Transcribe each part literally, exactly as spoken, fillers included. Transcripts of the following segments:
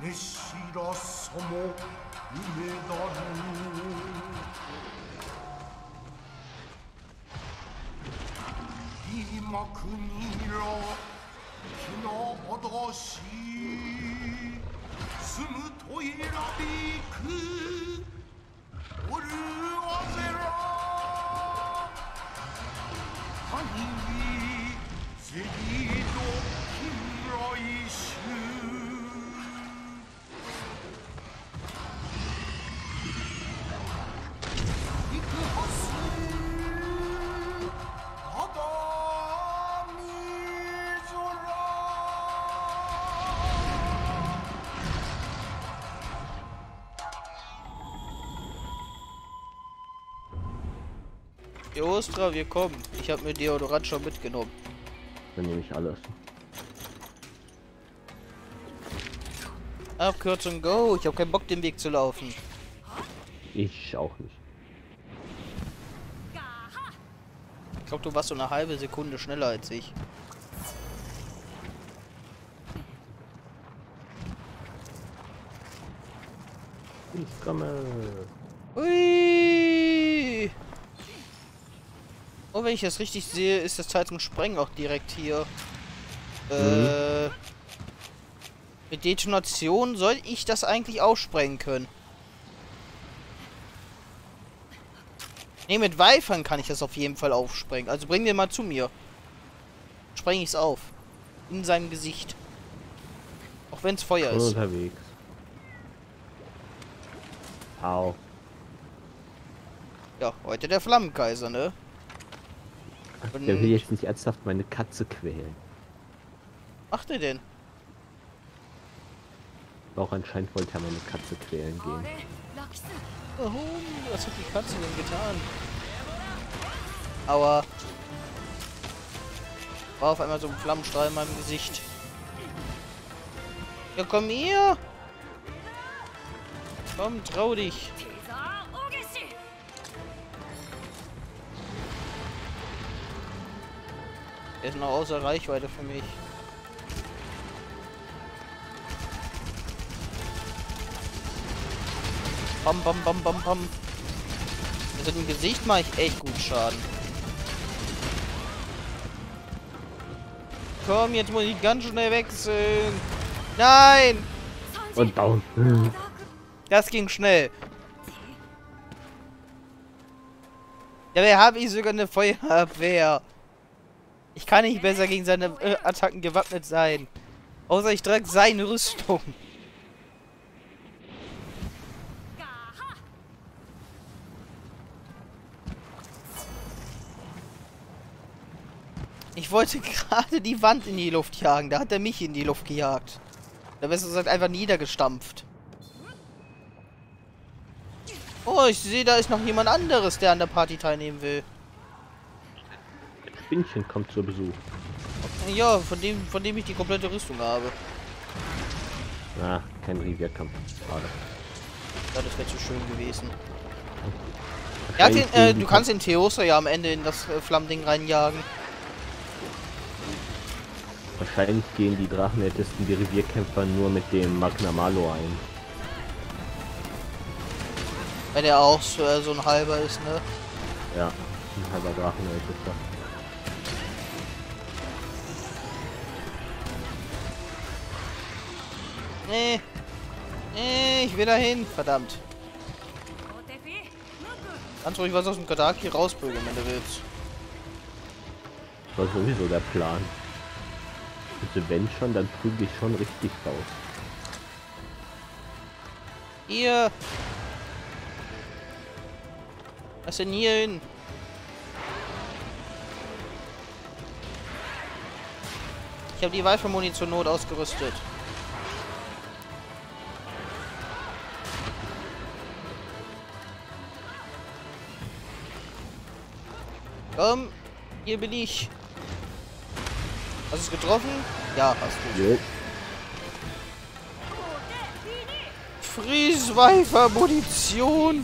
熱しらさも夢だる今国ら気の脅し住むと選びくおるわぜら谷にせりど近来衆 Ostra, wir kommen. Ich habe mir Deodorant schon mitgenommen. Dann nehme ich alles. Abkürzung Go. Ich habe keinen Bock, den Weg zu laufen. Ich auch nicht. Ich glaube, du warst so eine halbe Sekunde schneller als ich. Ich komme. Ui! Oh, wenn ich das richtig sehe, ist das Teil zum Sprengen auch direkt hier. Mhm. Äh, mit Detonation soll ich das eigentlich auch sprengen können. Ne, mit Weifern kann ich das auf jeden Fall aufsprengen. Also bring den mal zu mir. Spreng ich's auf. In seinem Gesicht. Auch wenn es Feuer ist. Unterwegs. Au. Ja, heute der Flammenkaiser, ne? Und der will jetzt nicht ernsthaft meine Katze quälen. Macht er denn? Auch anscheinend wollte er meine Katze quälen gehen. Warum? Was hat die Katze denn getan? Aua. War auf einmal so ein Flammenstrahl in meinem Gesicht. Ja, komm her! Komm, trau dich! Er ist noch außer Reichweite für mich. Bam, bam, bam, bam, bam. Also im Gesicht mache ich echt gut Schaden. Komm, jetzt muss ich ganz schnell wechseln. Nein! Und down. Das ging schnell. Dabei habe ich sogar eine Feuerabwehr. Ich kann nicht besser gegen seine äh, Attacken gewappnet sein. Außer ich trage seine Rüstung. Ich wollte gerade die Wand in die Luft jagen. Da hat er mich in die Luft gejagt. Da wärst du gesagt einfach niedergestampft. Oh, ich sehe, da ist noch jemand anderes, der an der Party teilnehmen will. Spinnchen kommt zu Besuch. Ja, von dem, von dem ich die komplette Rüstung habe. Ah, kein Revierkampf. Schade. Ja, das wäre zu schön gewesen. Ja, den, äh, du kannst den Theosa ja am Ende in das äh, Flammending reinjagen. Wahrscheinlich gehen die Drachenältesten, die Revierkämpfer, nur mit dem Magna Malo ein. Weil der auch so, äh, so ein halber ist, ne? Ja, ein halber Drachenältester. Nee. Nee, ich will dahin. Verdammt. Kannst ruhig was aus dem Kadaki rausprügeln, wenn du willst. Das war sowieso der Plan. Also wenn schon, dann prügel ich schon richtig raus. Hier. Was denn hier hin? Ich habe die Weifermuni zur Not ausgerüstet. Komm, hier bin ich. Hast du es getroffen? Ja, hast du. Jo. Friesweifer Munition.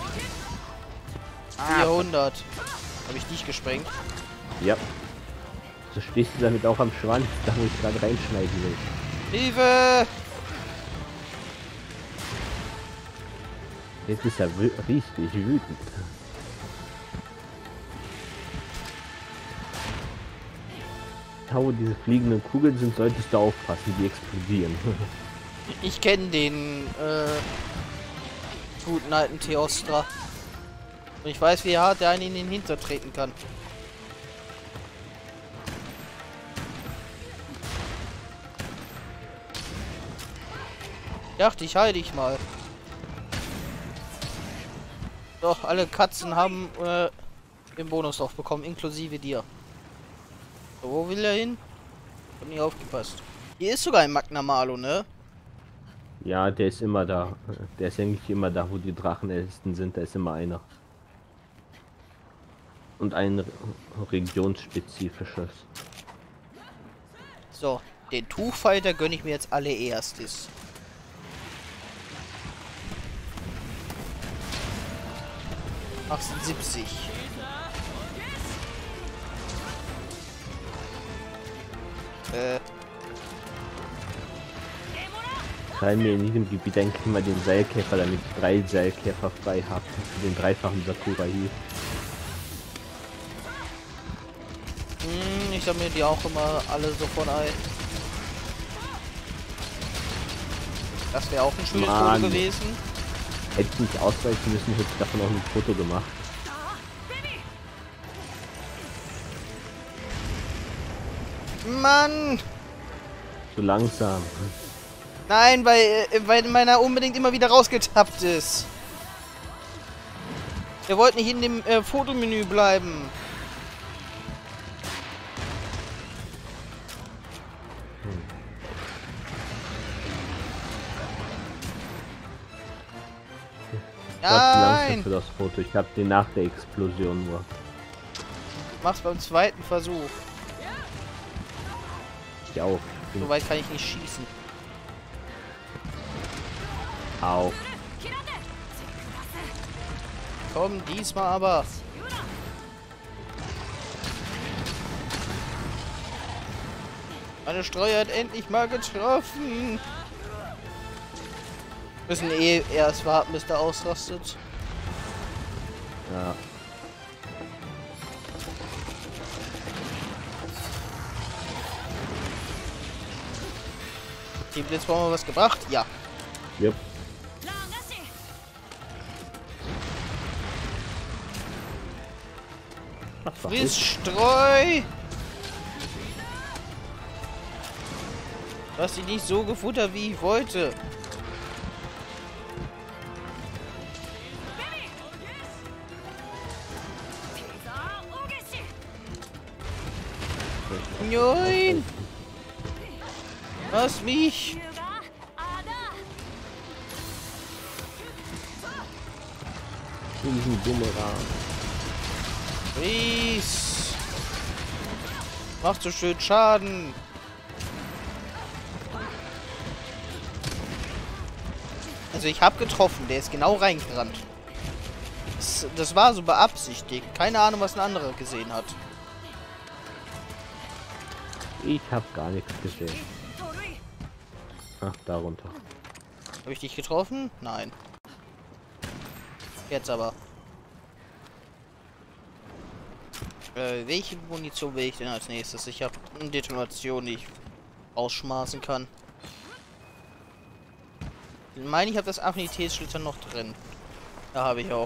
vierhundert. Habe ich dich gesprengt? Ja. So stehst du damit auch am Schwanz, da wo ich gerade reinschneiden will. Hilfe! Jetzt ist er wü- richtig wütend. Da, wo diese fliegenden Kugeln sind, solltest du aufpassen, die explodieren. Ich kenne den äh, guten alten Theostra. Und ich weiß, wie hart der einen in den Hintern treten kann. Dachte ich, heil dich mal. Doch, alle Katzen haben äh, den Bonus drauf bekommen, inklusive dir. So, wo will er hin? Ich hab nicht aufgepasst. Hier ist sogar ein Magnamalo, ne? Ja, der ist immer da. Der ist eigentlich immer da, wo die Drachenältesten sind. Da ist immer einer. Und ein re- regionsspezifisches. So, den Tuchfighter gönne ich mir jetzt alle erstes. achtundsiebzig. Äh, Teil mir in diesem Gebiet eigentlich mal den Seilkäfer, damit ich drei Seilkäfer frei habe. Für den dreifachen Sakura hier. mh, ich sammle die auch immer alle sofort ein. Das wäre auch ein schönes Foto Mann. gewesen. Hätte ich nicht ausweichen müssen, hätte ich davon auch ein Foto gemacht. Mann! Zu langsam. Nein, weil, äh, weil meiner unbedingt immer wieder rausgetappt ist. Er wollte nicht in dem äh, Fotomenü bleiben. Ich war zu langsam Nein! für das Foto. Ich habe den nach der Explosion nur. Mach's beim zweiten Versuch. Ich auch. So weit kann ich nicht schießen. Auch. Komm, diesmal aber. Meine Streuer hat endlich mal getroffen. Müssen eh erst warten, bis der ausrastet. Ja. Die Blitzbombe was gebracht? Ja. Yep. Ach, was Friss ist? Streu! Du hast dich nicht so gefuttert, wie ich wollte. Nein! Lass mich! Diesen Bumerang. Ries! Macht so schön Schaden! Also ich habe getroffen, der ist genau reingerannt. Das, das war so beabsichtigt. Keine Ahnung, was ein anderer gesehen hat. Ich habe gar nichts gesehen. Ach, darunter. Habe ich dich getroffen? Nein. Jetzt aber. Äh, welche Munition will ich denn als nächstes? Ich habe eine Detonation, die ich ausschmaßen kann. Ich meine, ich habe das Affinitätsschlitter noch drin. Da habe ich auch.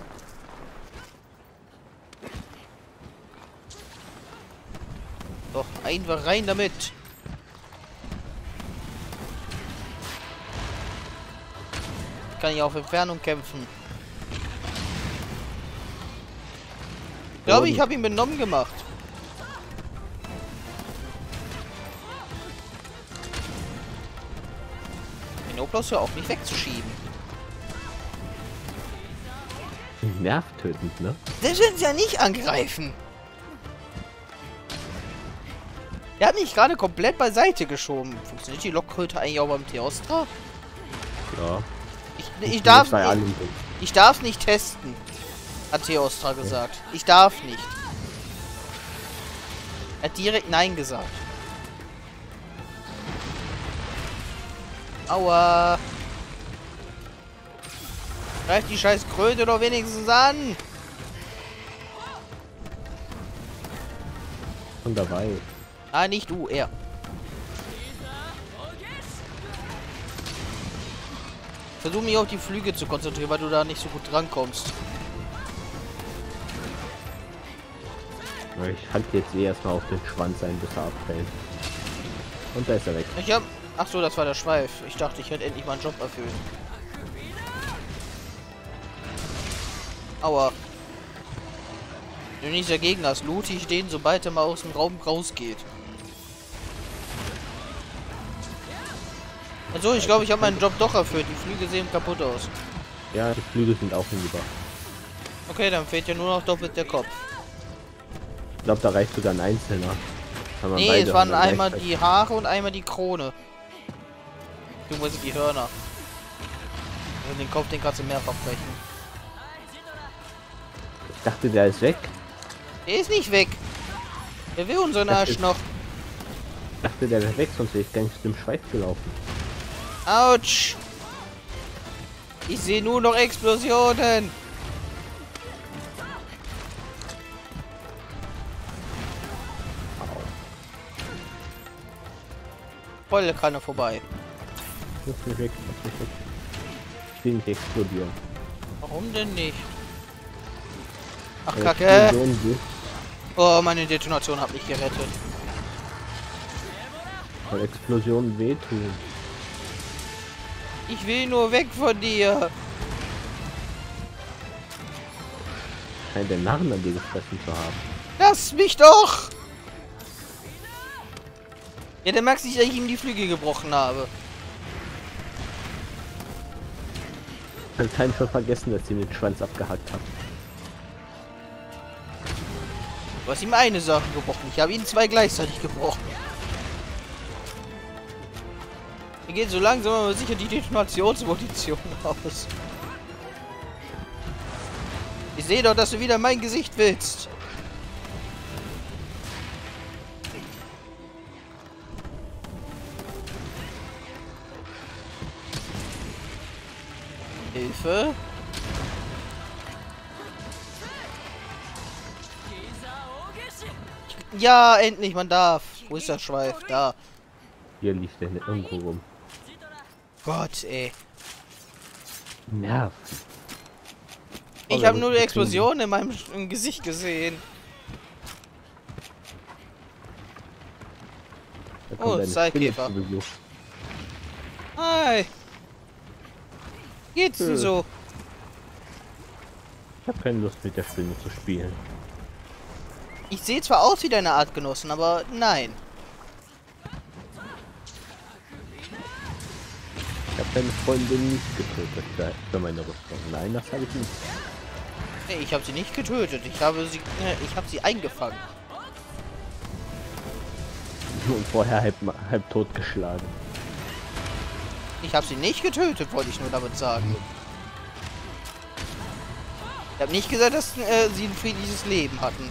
Doch, einfach rein damit. Kann ich auf Entfernung kämpfen. Ich glaube, ich habe ihn benommen gemacht. Den Oblaus ja auch nicht wegzuschieben. Nervtötend, ne? Der will ja nicht angreifen. Der hat mich gerade komplett beiseite geschoben. Funktioniert die Lokkröte eigentlich auch beim Theostra? Ja. Ich, ich darf bei nicht, allem. ich darf nicht testen, hat Theostra gesagt. Ich darf nicht. Er hat direkt Nein gesagt. Aua. Greif die scheiß Kröte doch wenigstens an. Und dabei. Ah, nicht du, er. Versuch mich auf die Flüge zu konzentrieren, weil du da nicht so gut drankommst. Ich halte jetzt eh erstmal auf den Schwanz ein, bis er abfällt. Und da ist er weg. Ich hab... Ach so, das war der Schweif. Ich dachte, ich hätte endlich meinen Job erfüllt. Aua. Wenn du nichts dagegen hast, loot ich den, sobald er mal aus dem Raum rausgeht. Also, ich glaube, ich habe meinen Job doch erfüllt. Die Flüge sehen kaputt aus. Ja, die Flügel sind auch hinüber. Okay, dann fehlt ja nur noch doppelt der Kopf. Ich glaube, da reicht sogar ein einzelner. Kann man Nee, beide es waren haben, einmal gleichzeitig. die Haare und einmal die Krone. Du die Hörner. Und den Kopf, den kannst du mehrfach brechen. Ich dachte, der ist weg. Der ist nicht weg. Der will unseren Das Arsch ist- noch. Ich dachte, der wäre weg, sonst wäre ich gar nicht dem Schweif gelaufen. Autsch. Ich sehe nur noch Explosionen. Volle Kanne vorbei. Lass mich weg, lass mich weg. Ich will nicht explodieren. Warum denn nicht? Ach, Weil Kacke. Explosion will- Oh, meine Detonation hat mich gerettet. Weil Explosionen wehtun. Ich will nur weg von dir. Scheint der Narren an dir gefressen zu haben. Lass mich doch! Ja, der mag sich, dass ich ihm die Flügel gebrochen habe. Kann keinen schon vergessen, dass sie den Schwanz abgehackt hat. Du hast ihm eine Sache gebrochen. Ich habe ihn zwei gleichzeitig gebrochen. Mir geht so langsam aber sicher die Detonationsmunition aus. Ich sehe doch, dass du wieder mein Gesicht willst. Hilfe. Ja, endlich, man darf. Wo ist der Schweif? Da. Hier liegt der irgendwo rum. Gott, ey. Nerv. Ich habe nur die Explosion in meinem im Gesicht gesehen. Da kommt Oh, eine Seilkäfer. Spinne zu Besuch. Hi. Geht's denn Äh. so? Ich habe keine Lust mit der Spinne zu spielen. Ich sehe zwar aus wie deine Artgenossen, aber nein. Ich habe deine Freundin nicht getötet für- für meine Rüstung. Nein, das habe ich nicht. Nee, ich habe sie nicht getötet. Ich habe sie, äh, ich habe sie eingefangen. Und vorher halb, halb tot geschlagen. Ich habe sie nicht getötet, wollte ich nur damit sagen. Ich habe nicht gesagt, dass äh, sie ein friedliches Leben hatten.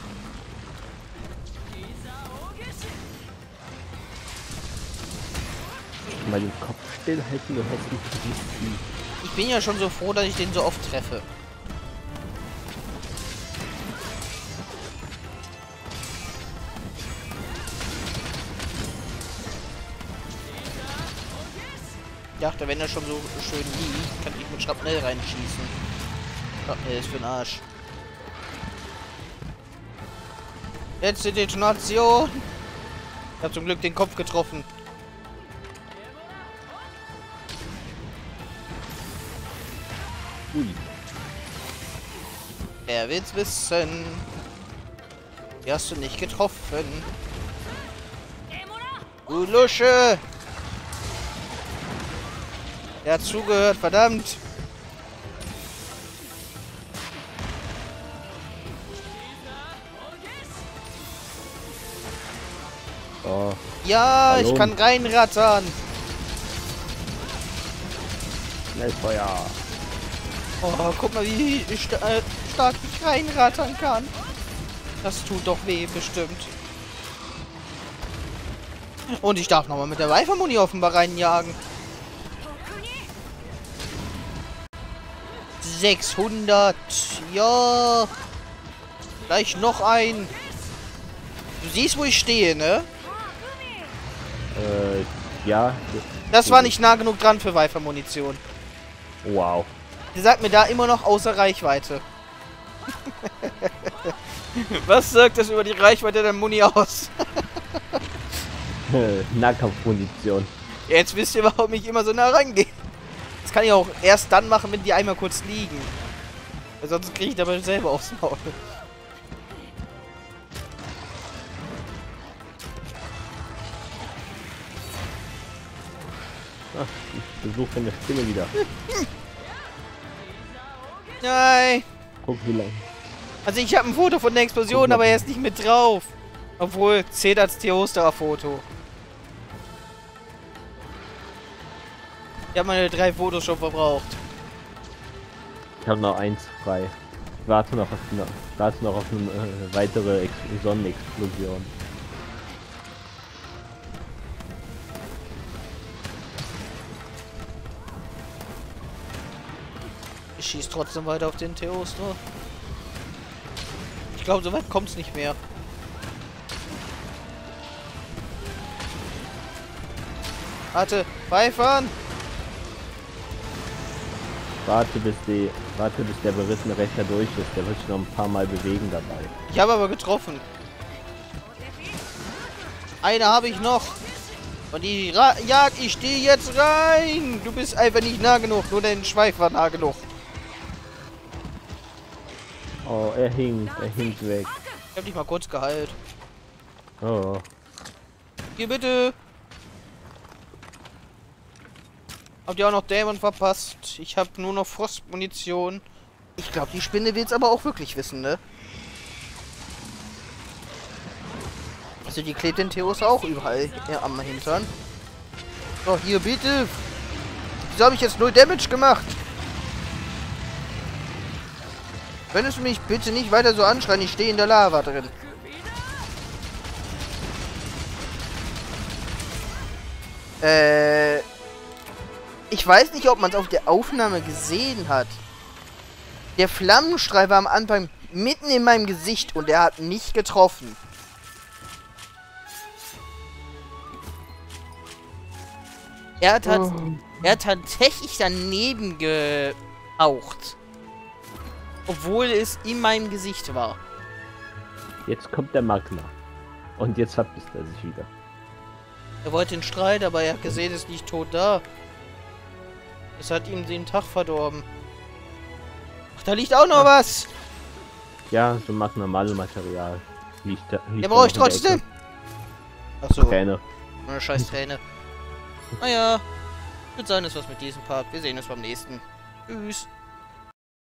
Mal den Kopf stillhalten, du hässliches Vieh. Ich bin ja schon so froh, dass ich den so oft treffe. Ich dachte, wenn er schon so schön liegt, kann ich mit Schrapnell reinschießen. Schrapnell ist für den Arsch. Letzte Detonation. Ich habe zum Glück den Kopf getroffen. Ui. Wer will's wissen? Die hast du nicht getroffen. Du Lusche! Der hat zugehört, verdammt! Oh, Ja, Hallo. ich kann reinrattern! Schnellfeuer. Oh, guck mal, wie sta äh, stark ich reinrattern kann. Das tut doch weh, bestimmt. Und ich darf nochmal mit der Weifermuni offenbar reinjagen. sechshundert. Ja. Gleich noch ein. Du siehst, wo ich stehe, ne? Äh, ja. Das war nicht nah genug dran für Viper-Munition. Wow. Die sagt mir da immer noch außer Reichweite. Was sagt das über die Reichweite der Muni aus? Nahkampfmunition. Jetzt wisst ihr, warum ich immer so nah rangehe. Das kann ich auch erst dann machen, wenn die einmal kurz liegen. Weil sonst kriege ich dabei selber aufs Maul. Ach, ich besuche eine Stimme wieder. Nein. Guck wie lang. Also ich habe ein Foto von der Explosion, aber er ist nicht mit drauf. Obwohl, zählt als Theosterer-Foto. Ich habe meine drei Fotos schon verbraucht. Ich habe noch eins frei. Ich warte noch auf eine, warte noch auf eine äh, weitere Ex Sonnenexplosion. Ich schieße trotzdem weiter auf den Theoster. Ich glaube, so weit kommt es nicht mehr. Warte, beifahren! Warte bis die, warte bis der berissene Rechner durch ist. Der wird sich noch ein paar Mal bewegen dabei. Ich habe aber getroffen. Eine habe ich noch. Und die Ra jagt, ich stehe jetzt rein. Du bist einfach nicht nah genug. Nur dein Schweif war nah genug. Oh, er hinkt, er hinkt weg. Ich hab dich mal kurz geheilt. Oh. Hier bitte. Habt ihr auch noch Dämon verpasst? Ich habe nur noch Frostmunition. Ich glaube, die Spinne will es aber auch wirklich wissen, ne? Also die klebt den Theos auch überall ja, am Hintern. So, hier bitte. Wieso habe ich jetzt null Damage gemacht? Könntest du mich bitte nicht weiter so anschreien? Ich stehe in der Lava drin. Äh... Ich weiß nicht, ob man es auf der Aufnahme gesehen hat. Der Flammenstrahl war am Anfang mitten in meinem Gesicht und er hat nicht getroffen. Er hat, oh. er hat tatsächlich daneben gehaucht. Obwohl es in meinem Gesicht war. Jetzt kommt der Magna. Und jetzt verpisst er sich wieder. Er wollte den Streit, aber er hat gesehen, ist nicht tot da. Es hat ihm den Tag verdorben. Ach, da liegt auch noch Ach. was. Ja, so normales Material. Liegt da, liegt ja, brauche ich trotzdem. Achso. Träne. Eine scheiß Träne. Naja. Ich würde sagen, das war's mit diesem Part. Wir sehen uns beim nächsten. Tschüss.